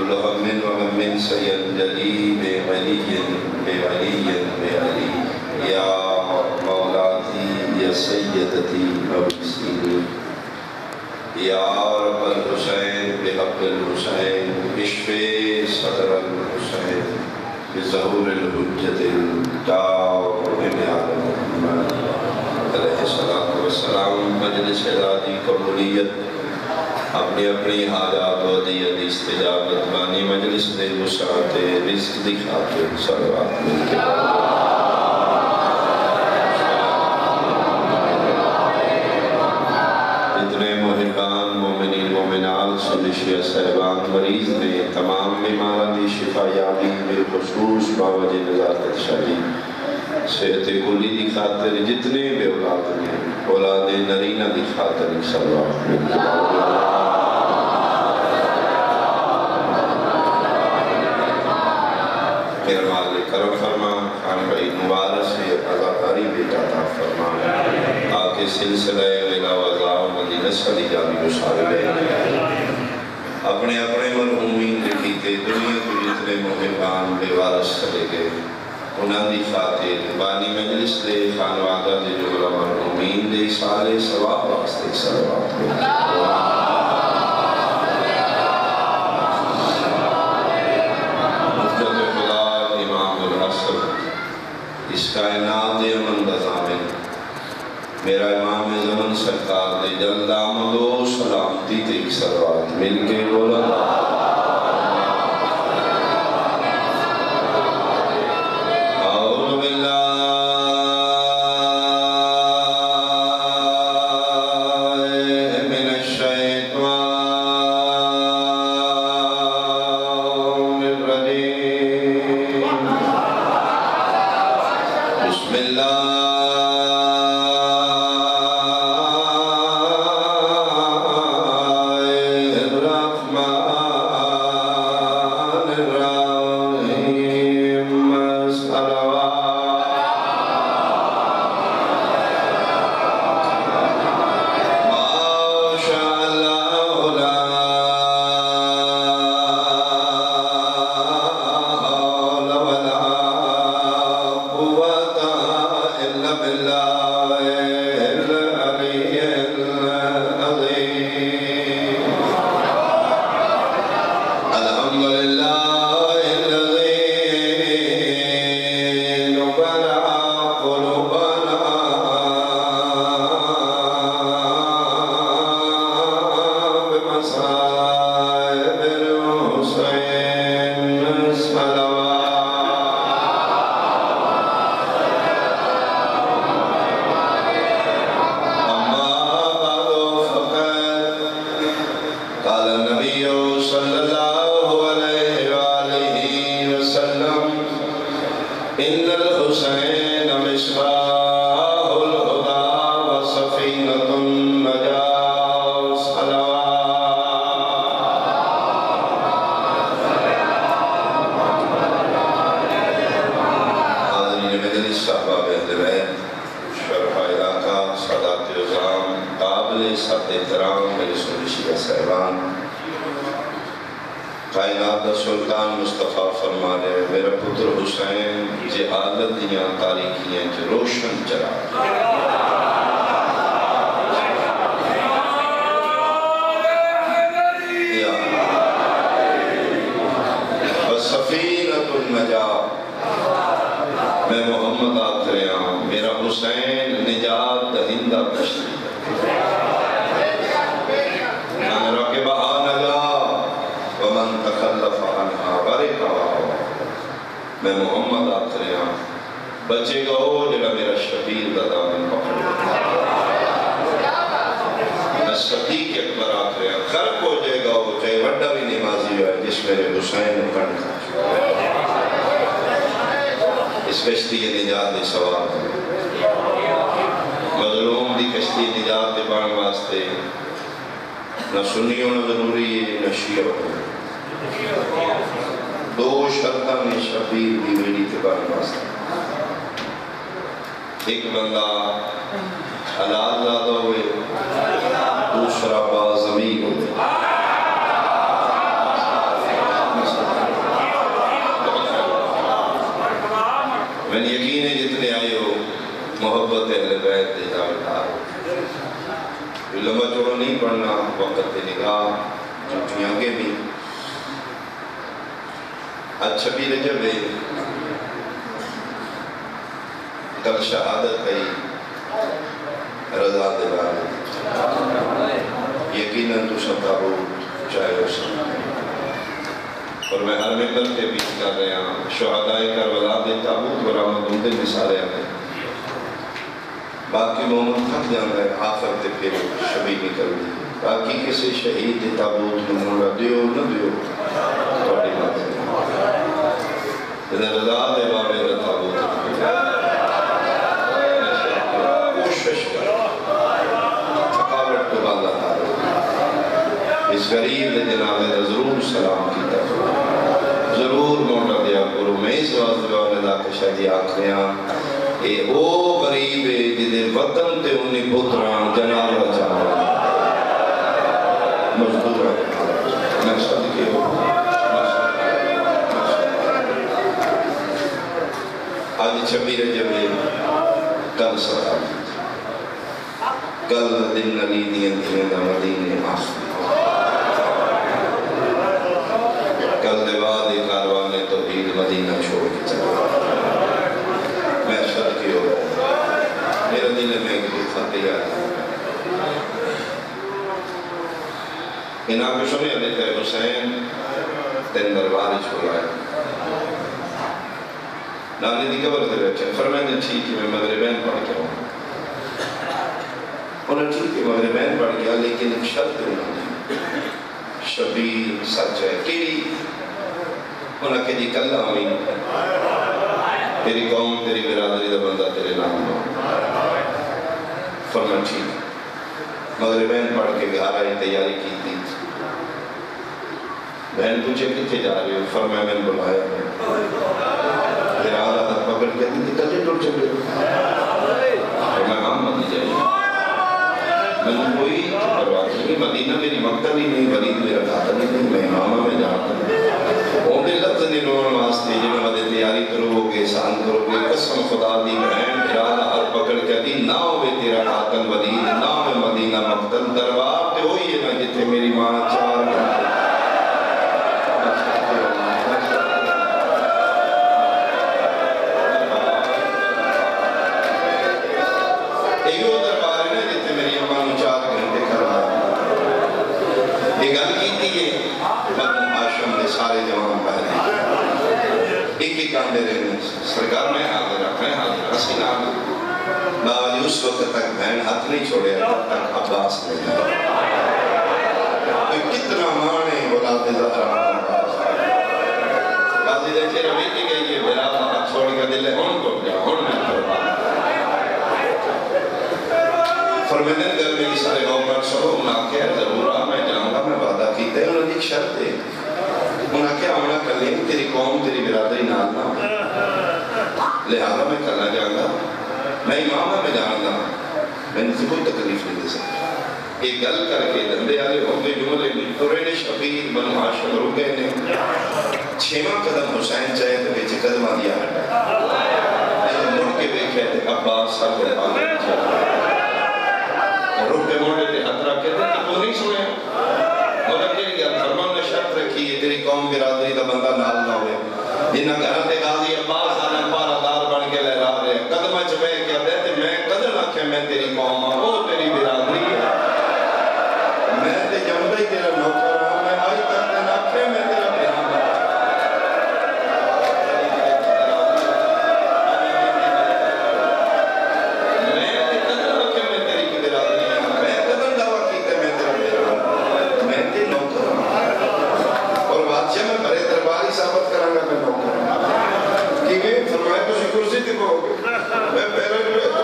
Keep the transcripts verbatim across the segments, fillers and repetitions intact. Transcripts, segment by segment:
كل هم وغم سينجلي بعلي بعلي بعلي يا مولاتي يا سيدتي أبسيني يا رب الحسين بحق الحسين اشفي صدر الحسين بظهور الحجة الدائم على محمد علیہ الصلوۃ والسلام. مجلس اعدادی قبولیت اپنی اپنی حاجات و دیت استجابت بانی مجلس دے وسعت رزق دی خاطر صلوات مل کے اتنے محبان مومنین مومنات سلشیہ صاحبان مریض میں تمام بیماران دی شفا یابی بالخصوص باوجہ نظارت شاہی صحت کلی دی خاطر جتنے بے اولاد میں اولاد نرینہ دی خاطر صلوات مل کے میرا مالک کرم فرما خان بھائی مبارک سے عزاداری بیٹا عطا فرما آکے سلسلہ غلا وضاء مدینہ صلی جامی مصالبے اپنے اپنے مرحومین لکھی کے دنیا کو جتنے محبان بے وارث چلے گئے انہاں دی خاطر بانی مجلس دے خانوادہ دے جو علماء مرحومین دے سالے ثواب واسطے صلوات مل کے اس کائنات امن دا ضامن میرا امام زمن سرکار دے جلد آمد و سلامتی تے ایک صلوات مل کے بولا اعوذ باللہ من الشیطان الرجیم بسم اللہ کائنات سلطان مصطفیٰ فرمانے میرا پتر حسین جہالت دیاں تاریخیاں جو روشن چرا وَسَفِينَةُ النَّجَاةِ میں محمد آتریاں میرا حسین نجات دہندہ تشریح من تخلف عنها غرقا میں محمد آتریاں بچے گا ہو جگہ میرا شبیر دا دامن پکڑ میں صدیق اکبر آتریاں غرق ہو جائے گا ہو چاہے وڈا بھی نمازی ہے جس میرے حسین کن اس کشتی نجات سواب مظلوم دی کشتی نجات بان واسطے نہ سنیوں نہ ضروری نہ شیعہ دو شرطہ میں شبیر دی ویڈی تبان واسطہ ایک بندہ حلال زیادہ ہوئے دوسرا بازمی ہوئے لمبا چوڑا نہیں پڑھنا، وقت تے نگاہ جھوٹیاں کے بھی اچھا بھی رجب ہے کل شہادت ہے رضا دے بارے یقیناً تو سب تابوت چاہے ہو سکتا اور میں ہر ممبر کے بیچ کر رہے ہیں شہداء کربلا دے تابوت برآمد ہوندے مثالے ہیں باقی مومن تھک جانا ہے آخر تے پھر شبی نکل دی باقی کسی شہید دے تابوت نمونہ دیو نہ دیو توڑی بات ہے ادھر رضا دے بابے دا تابوت کوشش کر تھکاوٹ کو بالا تارو اس غریب دے جنابے دا ضرور سلام کیتا ضرور موٹا دیا کرو میں اس واسطے وانے دا کشا دی آکھریاں اے او غریب ہے جدے وطن تے انہی پتران جنابہ چاہا مجبور ہے میں صدقے ہو آج چھبی رجب ہے کل سلام کل دن علی دین دین دا مدین آخری کل دیواد کاروان توحید مدینہ چھوڑ کے چلا میں صدقے ہو میرا دل میں ایک دل خطی آیا ان آپ کو سنے علیہ حسین تین درباری چھوڑا ہے نانے دی قبر دے بیٹھے فرمائیں دے ٹھیک ہے میں مغربین پڑھ کے ہوں انہیں ٹھیک ہے مغربین پڑھ گیا لیکن ایک شرط انہوں نے شبیر سچ ہے کیری انہاں کہ جی کلہ آمین تیری قوم تیری برادری دا بندہ تیرے نام ہو فرمائیں ٹھیک مغربین پڑھ کے گھر آئی تیاری کی تھی بہن پوچھے کتھے جا رہے ہو فرمائیں میں نے بلایا پھر آدھا ہاتھ پکڑ کے تھی کلے ٹوٹ چلے فرمائیں ہم مدی جائیں میں نے کوئی پرواز نہیں مدینہ میری مقتل ہی نہیں ولید میرا قاتل ہی نہیں میں امامہ میں جاتا ہوں وہ بھی لفظ نہیں روان واسطے جنہوں مدے تیاری کرو گے سان کرو گے قسم خدا دی بہن ارادہ ہر پکڑ کے دی نہ ہوئے تیرا قاتل ولید نہ ہوئے مدینہ مقتل دربار تے ہوئی ہے نا جتے میری ماں چار گھنٹے سرکار میں حاضر رکھ میں حاضر اسی نام باوجود اس وقت تک بہن ہاتھ نہیں چھوڑے تب تک عباس نے جائے کتنا مانے اولاد زہرا قاضی دیکھے رویتی گئی ہے میرا ہاتھ چھوڑ کے دل ہے ہون کو گیا ہون میں چھوڑا فرمیدن گھر میں سارے گومر سبو انہاں کہہ ضرور آ میں جاؤں گا میں وعدہ کیتے ہیں انہوں نے ایک شرط ہے انہاں کیا آمنا کر لیں تیری قوم تیری برادری نال نہ لہذا میں کرنا جاؤں گا میں امامہ میں جاؤں گا میں نے کوئی تکلیف نہیں دے سکتا ایک گل کر کے دندے آلے ہوندے جملے قرین شبیر بنو ہاشم رکے نے چھیمہ قدم حسین چاہے تو بیچے قدم آدیا ہٹا لیکن مڑ کے دیکھے تھے عباس سر کو پانے رکے موڑے تھے حضرہ کہتے ہیں کہ تو نہیں سنے مطلب کہ لیا فرمان نے شرط رکھی ہے تیری قوم برادری دا بندہ نال نہ ہوئے جنہ گھرتے غازی عباس آنے پارا دار بن کے لہرا رہے قدمہ چبے کیا دیتے میں قدر نہ کہ میں تیری قوم ہوں وہ تیری برادری ہے میں تے جمدہ ہی تیرا نوکر ہوں میں آئی تک نہ کہ میں تیرا بیان ہوں میں تے قدر نہ کہ میں تیری برادری ہوں میں قدر دعویٰ کیتے میں تیرا بیان ہوں میں تے نوکر ہوں اور بادشاہ میں بڑے درباری ثابت کرانگا میں نوکر ہوں کیونکہ فرمائے تو شکر سی تھی کہو گے میں پہلے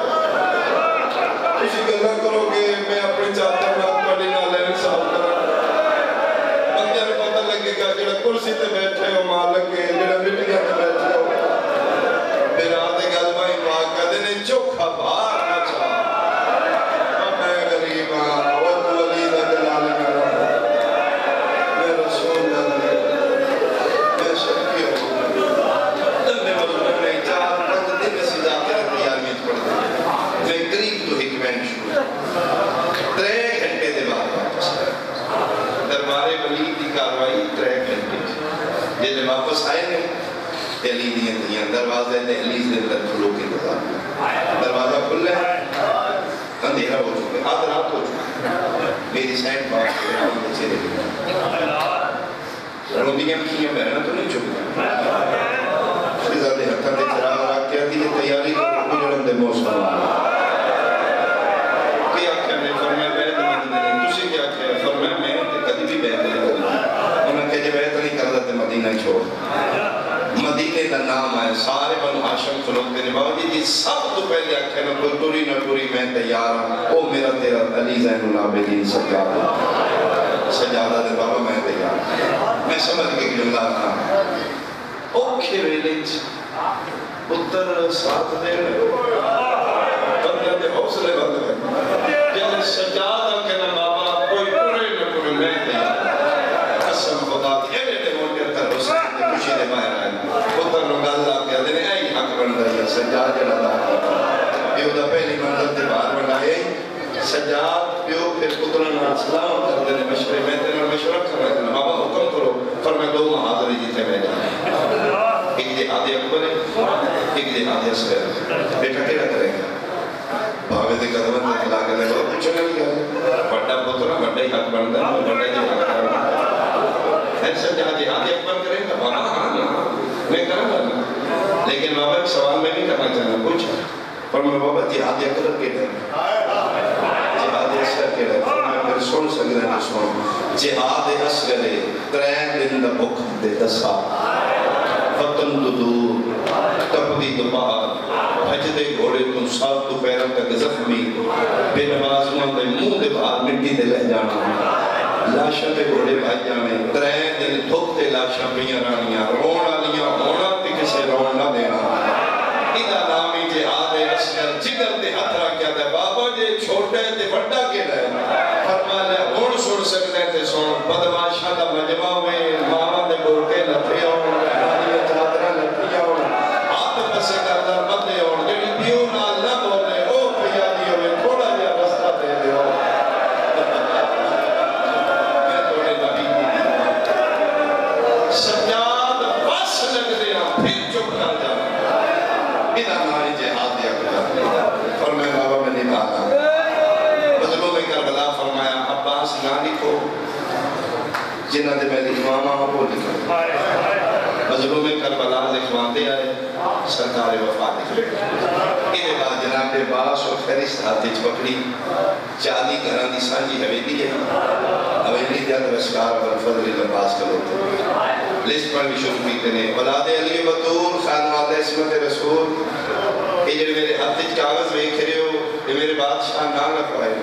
کسی گلہ کرو گے میں اپنی چاہتا ہوں پڑی نہ لین صاحب کرا بندیاں نے پتہ لگے گا جڑا کرسی تے بیٹھے ہو مالک کے جڑا مٹیاں تے بیٹھے ہو پھر آتے گلبائی پاک کا دینے چوکھا بھار نہ چاہ میں غریب ہاں وہ تو علی دا جلال میرا میں رسول دا میں شکی ہوں دلنے والوں نے چار پانچ دن سے جا کے رکھیا جب واپس آئے نے علی دیاں دیاں دروازے دہلیز دے اندر کھلو کے انتظار دروازہ کھل ہے اندھیرا ہو چکے آدھ رات ہو چکے میری سائن بات کے ہم بچے دے روندیاں کیاں بہنا تو نہیں چکے شہزادے ہتھاں دے چراغ رکھ کے آتی ہے تیاری کرو گجرم دے موسم کیا کیا نے فرمایا بیعت مدینہ نہیں تسی کیا کیا فرمایا میں کدی بھی بیعت نہیں کروں انہوں نے کہا جب بیعت نہیں کر دیتے مدینہ چھوڑ مدینے کا نام آئے سارے بنو ہاشم کھلوکتے نے بابا جی جی سب تو پہلے آکھے نا کوئی ٹوری نہ ٹوری میں تیار ہوں او میرا تیرا علی زین العابدین سجادہ سجادہ دے بابا میں تیار میں سمجھ کے جملہ تھا اوکھے ویلیج اتر ساتھ دے بندہ دے حوصلے بندہ ہے جب سجادہ کہنا بابا کوئی ٹوری نہ ٹوری میں تیار قسم خدا دی اے میرے موٹے تر حسین دے خوشی دے باہر آئے اتر لوگ اللہ کے دنے اے حق بندہ ہے سجاد جڑا دا یہ دا پہلی منزل دے باہر بنائے سجاد پیو پھر پتران سلام کر دینے مشورے میں تینا مشورہ کر رہے تھے بابا حکم کرو پر میں دو محاضری جیتے میں جائیں ایک جہاد اکبر ہے ایک جہاد اصغر بیٹا کیا کریں گے بھاوے دے قدمت دے خلا کرنے بابا پوچھنے نہیں گیا بڑا پترہ بڑا ہی حق بندہ ہے بڑا جہاد کرنے ایسا جہاں جہاد اکبر کریں گا بابا ہاں نا میں کروں گا لیکن بابا ایک سوال میں نہیں کرنا چاہنا پوچھا پر میں بابا جہاد اکبر کے لئے جہاد اصغر کے لئے میں پھر سن سکتے ہیں سن جہاد اصغر ترین دن دا بک دے دسا فتن دودور تپدی دپاہ حجدے گھوڑے تن ساتھ تو پیروں تک زخمی بے نمازوں دے منہ دے باہر مٹی دے لہ جانا لاشا پہ گھوڑے بھائی جانے ترین دن تھوکتے لاشا پہ رانیاں رونا لیا ہونا تی کسے رونا دینا ادھا نامی جہاد اصغر جگر دے ہاتھ رکھیا دے بابا جے چھوٹے تے بڑا کے لئے فرمانے ہون سن سکتے تھے سن بدماشا دا مجمع میں ماما دے گھوڑے لپے ہون رانی چادرہ لپی ہون ہاتھ پسے کردر مدے ہون جڑی بیو نال نہ بولے او پیادی ہوئے تھوڑا جا رستہ دے دے ہون سجاد بس لگ دیا پھر چپ کر جانا ادھا ناری جہاد دیا کتا فرمایا بابا میں نہیں بانا بدلوں میں کربلا فرمایا عباس نانی کو جنہ دے میں لکھوانا ہوں وہ لکھوانا بدلوں میں کربلا لکھوان دے آئے سرکار وفات لکھے ادھے بعد جناب دے باس اور فیرست ہاتھ پکڑی چالی گھران دی سانجی حویلی ہے حویلی دیا درشکار بالفضل لباس کروتے لسٹ پر بھی شروع کی تنے اولاد علی بطور خانوات اسمت رسول یہ جو میرے ہاتھ کاغذ میں کھرے ہو یہ میرے بادشاہ نہ لکھوائے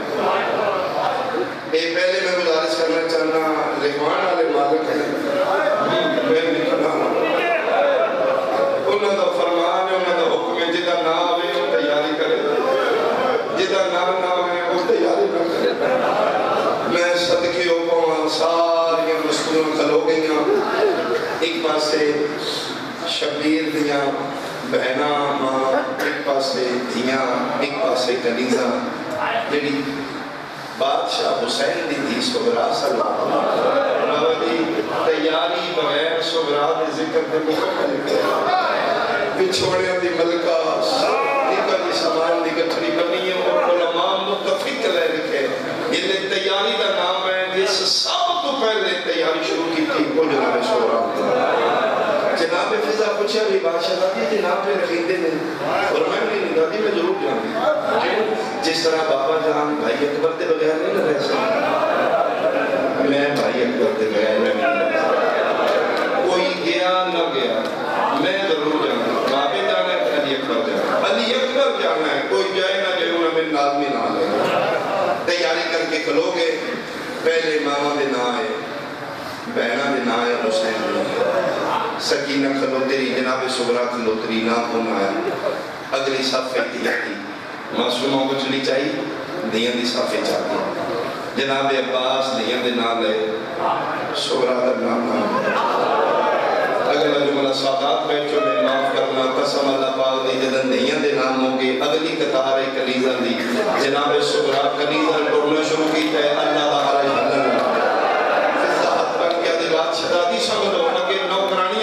یہ پہلے میں گزارش کرنا چاہنا لکھوان والے مالک ہیں میں لکھنا انہوں نے فرمان ہے انہوں نے حکم ہے جدہ نہ آوے وہ تیاری کرے جدہ نہ نہ آوے وہ تیاری نہ کرے میں صدقی ہو پاؤں ساری مسکولوں کھلو گئیاں ایک پاسے شبیر دیاں بہنا ماں ایک پاسے دیاں ایک پاسے کنیزہ جڑی بادشاہ حسین دی دی سبرا صلی اللہ بابا دی تیاری بغیر سبرا دی ذکر دے مکمل کیا پچھوڑے دی ملکہ نکا دی سامان دی گٹھری بنی ہے وہ علماء متفق لے لکھے یہ تیاری دا نام ہے جس سب تو پہلے تیاری شروع کی تھی وہ جناب سبرا جناب فضا پوچھا بھی بادشاہ دادی جناب پہ رکھیندے نے اور میں نہیں دادی میں ضرور جانتی جس طرح بابا جان بھائی اکبر دے بغیر نہیں رہ سکتا میں بھائی اکبر دے بغیر میں نہیں رہ سکتا کوئی گیا نہ گیا میں ضرور جانتا بابے جانا ہے علی اکبر جانا علی اکبر جانا ہے کوئی جائے نہ جائے انہیں میں نادمی نہ لے تیاری کر کے کھلو گے پہلے ماما دے نہ آئے بہنہ دے نہ آئے حسین دے سکینہ کھلو تیری جناب سبرا کھلو تیری نام ہونا آیا اگلی صفحے دیا تھی معصوموں کو چلی چاہیے دیاں دی صفحے چاہتی جناب عباس دیاں دے نام لے سبرا در نام نام اگلا جملہ سوادات بیٹھو میں معاف کرنا قسم اللہ پاک دی جدن دیاں دے نام ہوگے اگلی قطار کنیزہ دی جناب سبرا کنیزہ ٹوڑنا شروع کی ہے اللہ دا حرج حلن فضاحت بن گیا دے بات شدادی سمجھو اگر نوکرانی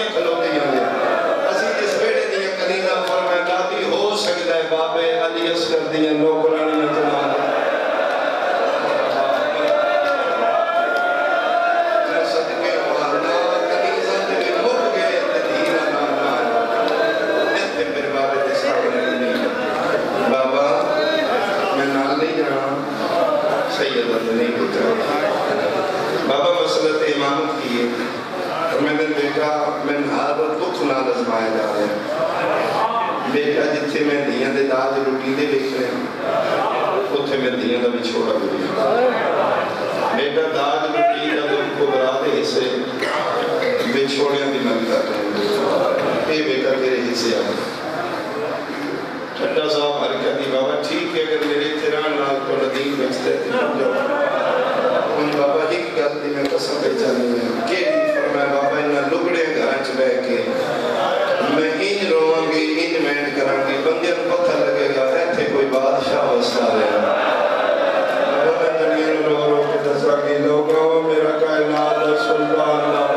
نہیں بیٹا بابا مسئلت امامت کی ہے اور میں نے بیٹا میں ہر دکھ نہ لزمائے جا رہے ہیں بیٹا جتھے میں دیاں دے داج روٹی دے بیٹھ رہے ہیں اتھے میں دیاں دا بھی چھوڑا بھی بیٹا داج روٹی دا دن کو برا دے اسے بے چھوڑیاں بھی نہ کر رہے ہیں اے بیٹا تیرے حصے آئے ٹھٹا صاحب حرکت دی بابا ٹھیک ہے اگر میرے تیران نال کو ندیم بچتے تھے ان بابا ایک گل دی میں قسم پہچانی ہے کہ دی فرمائے بابا انہا لگڑے گھرانچ بے کے میں ان روان گی ان مینڈ کران گی بندیاں پتھر لگے گا ایتھے کوئی بادشاہ وستا رہے بابا میں دنیا رو رو کے دسا گی لوگوں میرا کائنات سلطان اللہ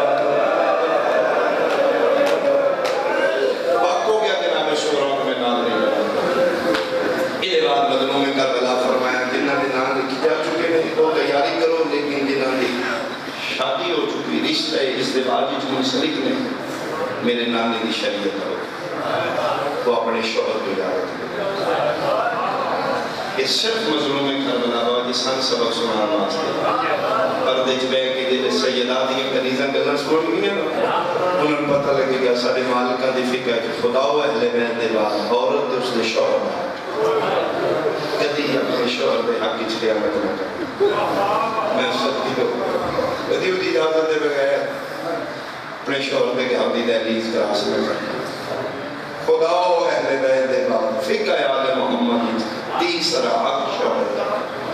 پاکو گیا جناب شوران میں نال نہیں یہ بات بدنوں میں کربلا فرمایا جنہ نے نام لکھی جا چکے نہیں تو تیاری کرو لیکن جنہ نے شادی ہو چکی رشتہ ازدواج جو منسلک نے میرے نانے دی شریعت کرو وہ اپنے شوہر کو اجازت کرو یہ صرف مظلوم کربلا ہوا جسان سبق سنان واسطے پردے جبے کے دل سیدات یہ کنیزاں کرنا سنوں گی نا انہوں نے پتہ لگے گیا سارے مالکہ دی فکر ہے کہ خدا و اہل بیت دے بعد عورت اس دے شوہر کدی اپنے شوہر دے حق کی چھلیا میں نہ کر میں صدقی کو کدی وہ اجازت دے بغیر اپنے شوہر دے حق دی دہلیز کراس میں خدا و اہل بیت دے بعد فکر آل محمد تیسرا حق شوہر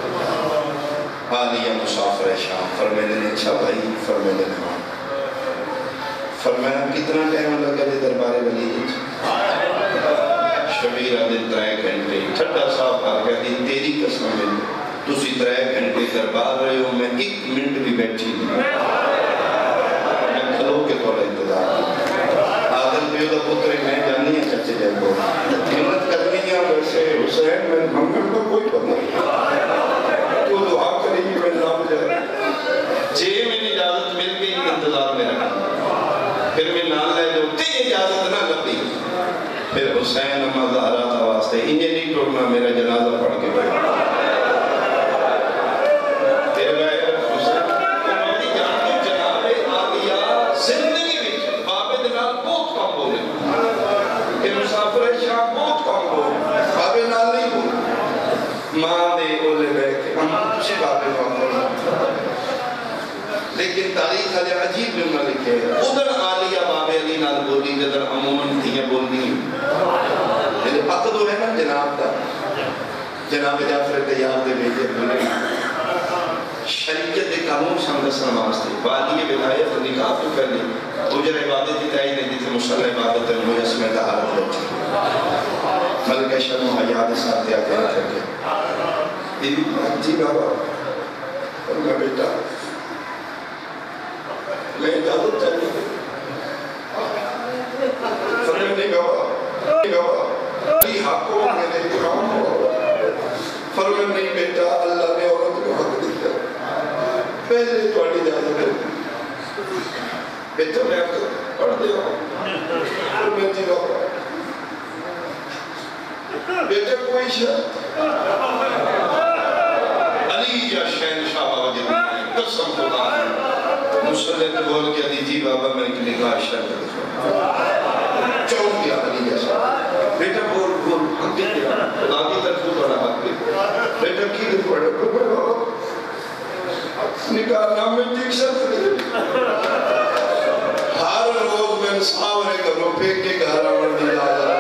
آلیہ مسافر شام فرمینے نے اچھا بھائی فرمینے نے مان فرمایا کتنا ٹائم لگا جے دربارے ولی شبیرہ دن ترائے گھنٹے ٹھٹا صاحب آ گیا دی تیری قسم میں تسی ترائے گھنٹے دربار رہے ہو میں ایک منٹ بھی بیٹھی نہیں میں کھلو کے طور انتظار آدم پیو دا پتر میں جانی ہے چچے جائے کو قیمت کرنی ہے ویسے حسین میں محمد کو کوئی پتہ نہیں تو دعا کریں گی میں نام جائے جے میں اجازت مل گئی انتظار میں رکھا پھر میں نام لے جو تے اجازت نہ لبی پھر حسین اما زہرا تھا واسطے انہیں نہیں ٹوڑنا میرا جنازہ پڑھ کے گیا تیرے بھائی حسین ہماری جان کو جناب آدیا زندگی بھی بابے دنال بہت کم بولے کہ مسافر شاہ بہت کم بولے بابے نال نہیں بولے ماں دے اولے بے کہ ہم تجھے بابے بابے لیکن تاریخ علی عجیب جملہ لکھے ادھر آلیہ بابے علی نال بولی جدر عموماً تھیے بولنی یعنی عقد ہو ہے نا جناب دا جناب جعفر تیار دے بیجے بولے شریعت دے قانون سمجھسن واسطے والی ولایت نکاح تو کرنی اجر عبادت کی تعین ہے جیسے مصلی عبادت ہے مجھے اس میں طہارت رہتی ملکہ شرم و حیات ساتھ دیا کیا کر کے جی بابا اور میں بیٹا میں اجازت چاہیے فرمائے نہیں بابا نہیں بابا یہ حق کو میرے اکرام ہو فرمائے نہیں بیٹا اللہ نے عورت کو حق دیا پہلے تو آنی اجازت ہے بیٹا میں آپ کو پڑھ دے ہوں فرمائے جی بابا بیٹا کوئی شاہ علی جا شہنشاہ بابا جی قسم خدا مسلح نے بول کیا دیجی بابا میں ایک نگاہ شرط دکھا چون کیا علی جیسا بیٹا بول بول حق کیا خدا کی طرف تو بڑا حق کیا بیٹا کی دل پڑھا نکاح نام میں ایک شرط دکھا ہر روز میں ساورے کرو پھیک کے گھر آمن دی جا جا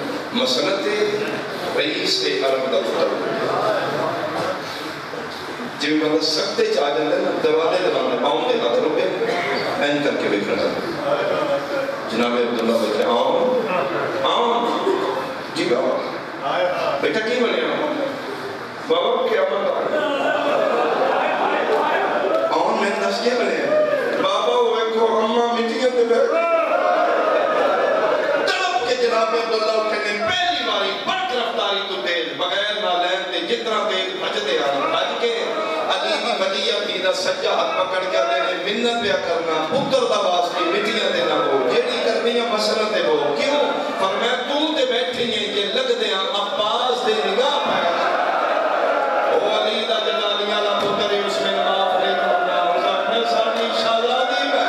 مسلط رئیس عرب دا خطر جی بندہ سکتے چاہ جاندے نا دروازے دروازے پاؤں دے ہاتھ روکے این کر کے بیٹھا جناب عبداللہ بیٹھے آؤں آؤں جی بابا بیٹا کی بنے آؤں بابا کیا بتا آؤں میں دس کیا بنے بابا وہ ایک کو اممہ مٹیاں دے بیٹھے تڑپ کے جناب عبداللہ اٹھنے پہلی باری بڑھ رفتاری تو تیز بغیر نالین تے جتنا تیز بجدے آنے بج کے علی دی ولیہ بھی دا سجا ہاتھ پکڑ کے دینے منت پیا کرنا پتر دا واسطے مٹیاں دینا ہو جیڑی کرنیاں مسئلہ تے ہو کیوں فرمایا تم تے بیٹھیں ہیں کہ لگ دے ہاں عباس دے نگاہ پایا او علی دا جلالیاں لا پتر اس میں معاف نہیں کرنا حضرت میں ساری شہزادی میں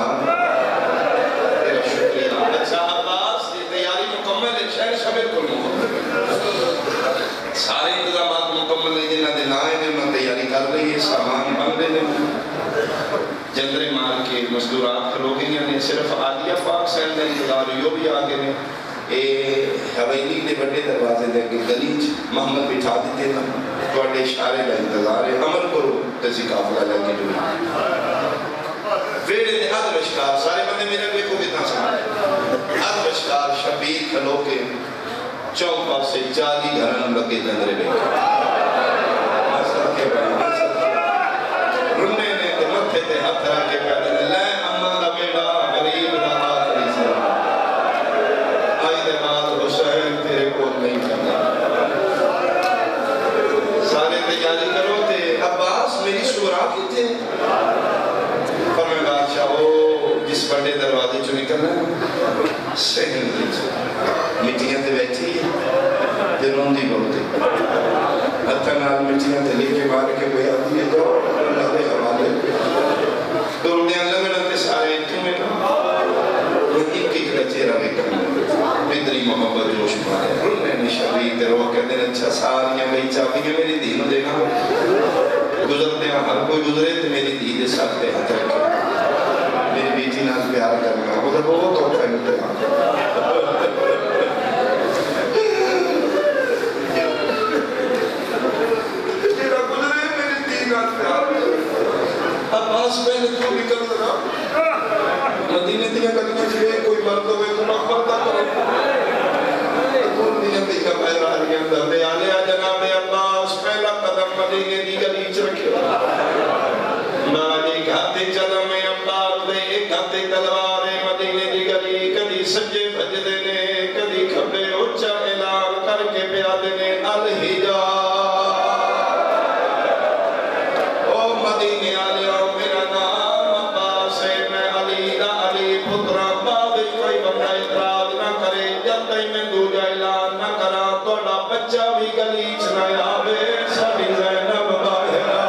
شہر شبیر کو نہیں مزدورات کھلو گئی ہیں صرف عالیہ پاک سین کا انتظار ہوئی بھی آگے نے اے حویلی کے بڑے دروازے دے کے گلیچ محمد بٹھا دیتے ہیں توڑے اشارے کا انتظار ہے عمل کرو تسی کافلہ لے کے جو ویڑے دے حد بشکار سارے بندے میرے کوئی کو کتنا سمجھے حد بشکار شبیر کھلو کے چوک پاس سے چالی گھرن لگے دندرے بیٹھے حسد کے بھائی رنے نے متھے تے ہاتھ رکھ کے کہتے ہیں لے اماں دا بیٹا غریب دا آخری سلام آئی دے بعد حسین تیرے کو نہیں کرنا سارے تیاری کرو تے عباس میری سورا کی تھے فرمائے بادشاہ وہ جس بڑے دروازے چو نکلنا سہن دیچ مٹیاں تے بیٹھی ہے تے روندی بہتے ہتھنال مٹیاں تے لے کے مار کے کوئی آدھی ہے جو اللہ دے حوالے دوڑنے لگنا تے سارے کیوں میں وہ ایک ایک کا چہرہ دیکھا بدری محبت جوش پائے رونے نے شبیر تے رو کہتے ہیں اچھا ساریاں بھئی چاہتی ہیں میری دینوں دیکھا گزرتے ہیں ہر کوئی گزرے تے میری دی دے ساتھ دے ہاتھ رکھے میری بیٹی نال پیار کرنا وہ تو وہ تو پھیلتے ہیں عباس پہلے تو بھی کر رہا مدینہ دیا کلمہ چھوئے کوئی مرد ہوئے تو مقبردہ کرو مدینہ دیا پہلے آلی اندر دے آلے جناب عباس پہلا قدم مدینہ دی گلیچ رکھے مالی گھاتے چلم میں عباس دے ایک گھاتے تلوارے مدینہ دی گلی کدی سجے بھج دینے کدی کھبے اچھا اعلان کر کے پیا دینے الہجا بچہ بھی گلیچ نہ آوے سبھی زینب باہرہ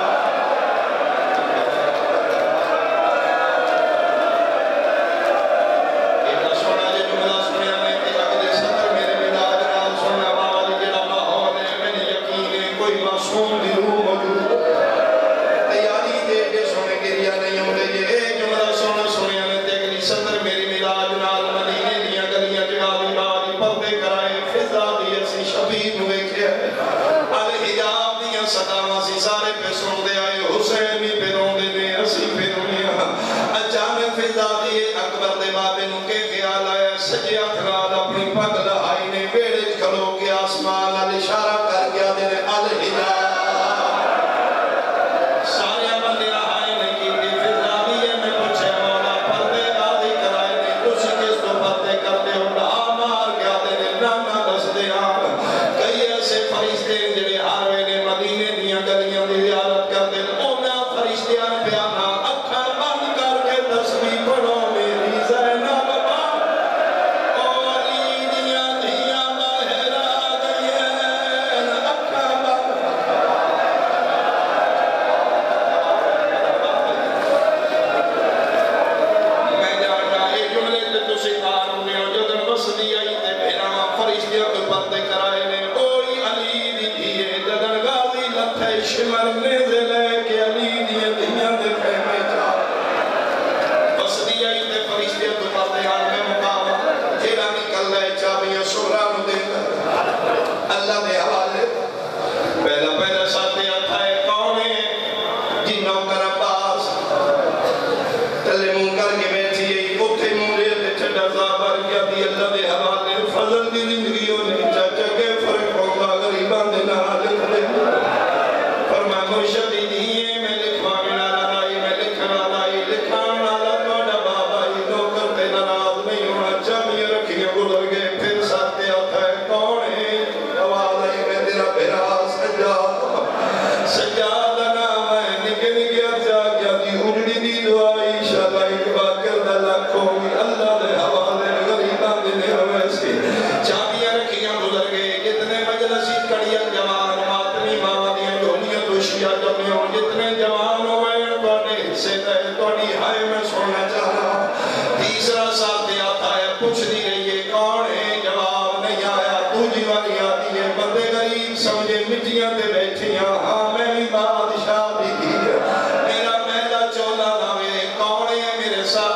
ایک سونا جے جملہ سنیا میں کہ اگلے صدر میرے مداج نال سننا والی جڑا ماحول ہے میں نے یقین ہے کوئی معصوم بھی روح موجود تیاری دے کے سونے کے لیا نہیں ہوں گے یہ جملہ سونا سنیا میں کہ اگلی صدر میرے مداج نال مدینے دیا گلیاں جگالی باری پردے کرائے فضا دی اسی شبیر ہوئے الحجاب دیا صداوہ سی سارے پہ سن دے آئے حسینی پہ رون دے دے اسی پہ رونیا اچانک فضا دیئے اکبر دے بابے نو کے خیال آیا سجیہ تھرال اپنی پگ لہائی نے بیڑے کھلو کے آسمان علی اشارہ کر گیا دے الحجاب سارے بندے لہائی نے کی کہ فضا دیئے میں پوچھے مولا پردے آدھی کرائے نے کسی کس تو پردے کرتے ہو ڈھا مار گیا دے نانا دس دے آپ کئی ایسے فرشتے جڑے ہاروے نے مدینے دیا گلیاں دی زیارت کر دیں اونا فرشتیاں پیانا اکھر بند کر کے تسبیح پڑھو میری زینب او علی دیا دیا باہر آ گئیں اکھر بند میں جانا اے جملے تے تسی آروں میں ہو جو دن بس دیا ہی تے بھیرا فرشتیاں کو پردے کرائے نے شمر نیزے لے کے علی دیئے دنیا دے خیمے جا بس دیا ہی تے فرشتے تو پردے آن میں مقام جیڑا نکل رہے چابیاں شوران دے اللہ دے حوالے پہلا پہلا ساتھے اتھائے کونے جی نوکر عباس تلے مون کر کے بیٹھی ہے اتھے مولے دے چھڑا زابر کیا دی اللہ دے حوالے فضل دی زندگیوں نے چاچا کے فرق ہوگا غریبان دے نہ لکھ دے مرشدی دیئے میں لکھوانے نالا رائی میں لکھنا لائی لکھانا نالا توڑا بابائی نوکر تے نراز نہیں ہونا چاہیے رکھیے گزر گئے پھر ساتھے آتا ہے کون ہے آواز آئی میں تیرا بھیرا سجاد سجاد نام ہے نکے نکے اچھا کیا دی اجڑی دی دعائی شاہ ایک بات کردہ لکھوں گی اللہ دے حوالے غریبان دے ہوئے چاہیے رکھیے گزر گئے کتنے مجلسی کڑیاں جوان ماتمی ماں دیا خوشیاں جمعیوں جتنے جوان ہوئے توڑے حصے دے توڑی ہائے میں سونا چاہ رہا تیسرا سال دے آتا ہے پوچھ دی گئی ہے کون ہے جواب نہیں آیا دوجی والی آتی ہے بندے غریب سمجھے مٹیاں دے بیٹھیاں ہاں میں بھی بادشاہ بھی دی میرا میلا چولا ناوے کون ہے میرے ساتھ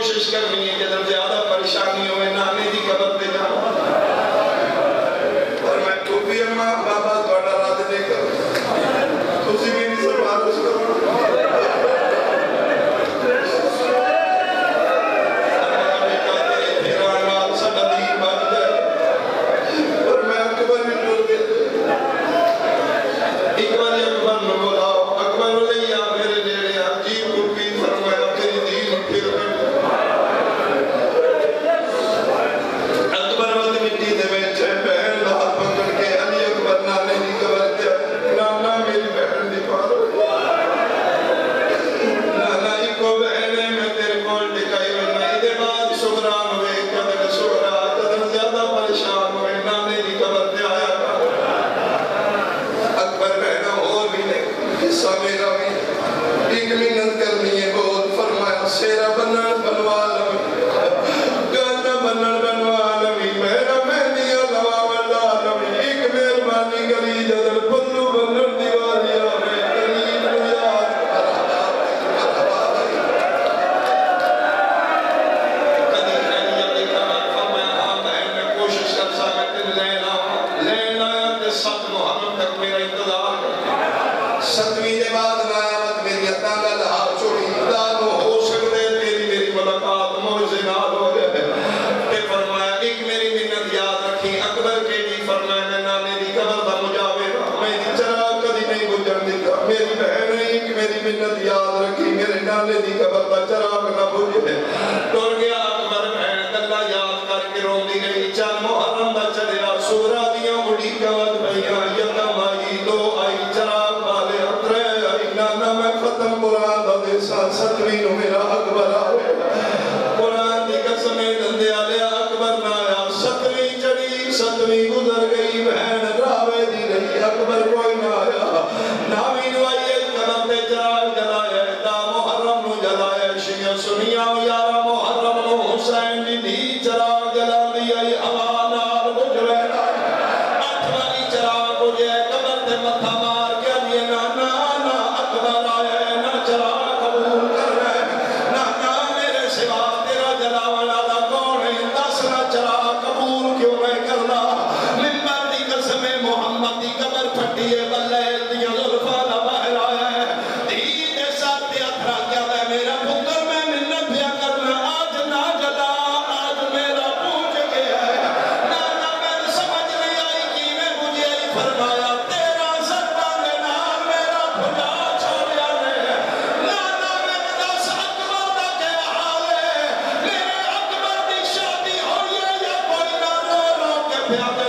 کوشش کرنی ہے جب زیادہ پریشانی ہوئے نانے دی قبر پہ جاؤ اور میں ٹوپی اماں بابا توڑا رات دے کر تسی بھی نہیں سپارش کرو Yeah.